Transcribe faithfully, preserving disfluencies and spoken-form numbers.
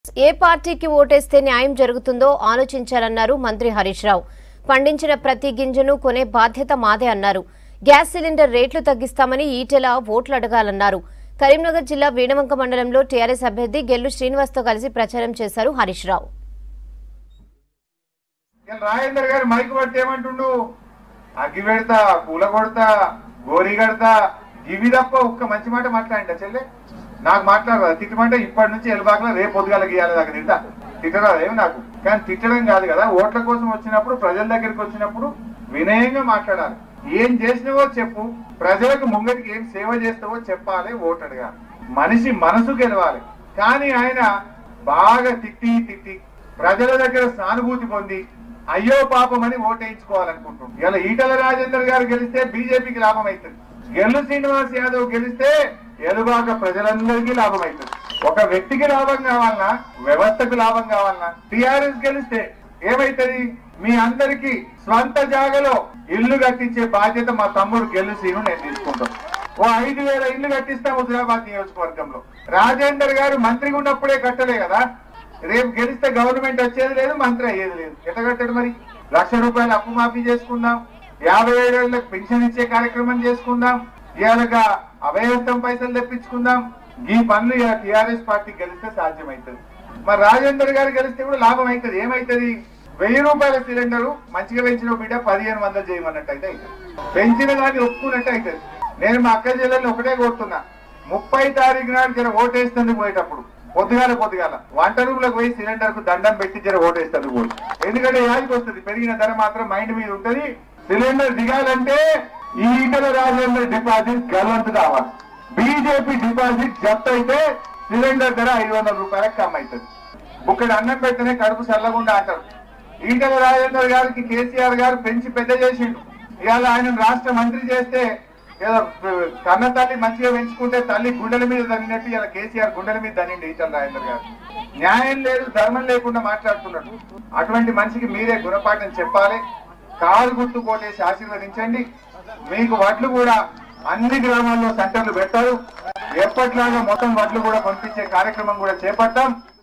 ఏ పార్టీకి ఓటేస్తే న్యాయం జరుగుతుందో ఆలోచించాలన్నారు మంత్రి హరీష్ రావు. పండించిన ప్రతి గింజను కొనే బాధ్యత మాదే అన్నారు. గ్యాస్ సిలిండర్ రేట్లు తగ్గిస్తామని ఈటెల ఓట్లు అడగాలన్నారు. కరీంనగర్ జిల్లా వీణవంక మండలంలో టీఆర్ఎస్ అభ్యర్థి గెల్లు శ్రీనివాస్తో కలిసి ప్రచారం చేశారు హరీష్ రావు. రాజేందర్ గారు మైకు పట్టి ఏమంటుండు, అగ్గి పెడతా, పూల కొడతా, గోరి కడతా, ఇవి తప్ప ఒక్క మంచి మాట మాట్లాడింట చెల్లె. నాకు మాట్లాడరా తిట్టమంటే ఇప్పటి నుంచి ఎలబాకలా రేపు పొద్దుగాల గీయాలి దాకా తింటా తిట్టరా ఏమి నాకు. కానీ తిట్టడం కాదు కదా, ఓట్ల కోసం వచ్చినప్పుడు ప్రజల దగ్గరికి వచ్చినప్పుడు వినయంగా మాట్లాడాలి. ఏం చేసినవో చెప్పు, ప్రజలకు ముంగటికి ఏం సేవ చేస్తావో చెప్పాలి, ఓటు అడగాలి, మనిషి మనసు గెలవాలి. కానీ ఆయన బాగా తిట్టి తిట్టి ప్రజల దగ్గర సానుభూతి పొంది అయ్యో పాపం అని ఓటేయించుకోవాలనుకుంటుంది. ఇలా ఈటల రాజేందర్ గారు గెలిస్తే బీజేపీకి లాభం అవుతుంది, గెల్లు శ్రీనివాస్ యాదవ్ గెలిస్తే ఎలుబాక ప్రజలందరికీ లాభం అవుతుంది. ఒక వ్యక్తికి లాభం కావాలన్నా, వ్యవస్థకు లాభం కావాలన్నా టీఆర్ఎస్ గెలిస్తే ఏమైతుంది, మీ అందరికి స్వంత జాగలో ఇల్లు కట్టించే బాధ్యత మా తమ్ముడు గెల్లు శ్రీను నేను తీసుకుంటాను. ఓ ఐదు వేల ఇల్లు కట్టిస్తాం హుజరాబాద్ నియోజకవర్గంలో. రాజేందర్ గారు మంత్రిగా ఉన్నప్పుడే కట్టలే కదా, రేపు గెలిస్తే గవర్నమెంట్ వచ్చేది లేదు, మంత్రి అయ్యేది లేదు. ఎట్లా కట్టాడు మరి? లక్ష రూపాయలు అప్పు మాఫీ చేసుకుందాం, యాభై ఏళ్ళకి పెన్షన్ ఇచ్చే కార్యక్రమం చేసుకుందాం, ఇవాళగా అభయస్థం పైసలు తెప్పించుకుందాం. ఈ పనులు ఇలా టీఆర్ఎస్ పార్టీ గెలిస్తే సాధ్యమవుతుంది. మరి రాజేందర్ గారు గెలిస్తే కూడా లాభం అవుతుంది. ఏమైతుంది, వెయ్యి రూపాయల సిలిండరు మంచిగా పెంచిన బిడ్డ పదిహేను వందలు చేయమన్నట్టు అయితే అవుతుంది, పెంచిన దాన్ని ఒప్పుకున్నట్టు అవుతుంది. నేను మా అక్క జిల్లాలో ఒకటే కోరుతున్నా, ముప్పై తారీఖు నాడు జర ఓటేస్తుంది పోయేటప్పుడు పొద్దుగాల పొద్దుగాల వంట రూమ్ లోకి పోయి సిలిండర్ కు దండం పెట్టి జర ఓటేస్తుంది పోయి. ఎందుకంటే యాదికి వస్తుంది, పెరిగిన ధర మాత్రం మైండ్ మీద ఉంటుంది. సిలిండర్ దిగాలంటే ఈ ఈటల రాజేందర్ డిపాజిట్ గల్వంతు కావాలి. బీజేపీ డిపాజిట్ జప్తు అయితే సిలిండర్ ధర ఐదు వందల రూపాయలకు కమ్ అవుతుంది. బుక్కడి అన్నం పెడితేనే కడుపు చల్లకుండా అంటారు. ఈటల రాజేందర్ గారికి కేసీఆర్ గారు పెంచి పెద్ద చేసిండు. ఇవాళ ఆయన రాష్ట్ర మంత్రి చేస్తే ఏదో కన్న తల్లి మంచిగా పెంచుకుంటే తల్లి గుండెల మీద దన్నినట్టు ఇలా కేసీఆర్ గుండెల మీద దన్నిండి ఈటల రాజేందర్ గారు. న్యాయం లేదు, ధర్మం లేకుండా మాట్లాడుతున్నాడు. అటువంటి మనిషికి మీరే గుణపాఠం చెప్పాలి. కారు గుర్తు కోటేసి ఆశీర్వదించండి. మీకు వడ్లు కూడా అన్ని గ్రామాల్లో సెంటర్లు పెడతారు. ఎప్పటిలాగా మొత్తం వడ్లు కూడా పంపించే కార్యక్రమం కూడా చేపట్టాం.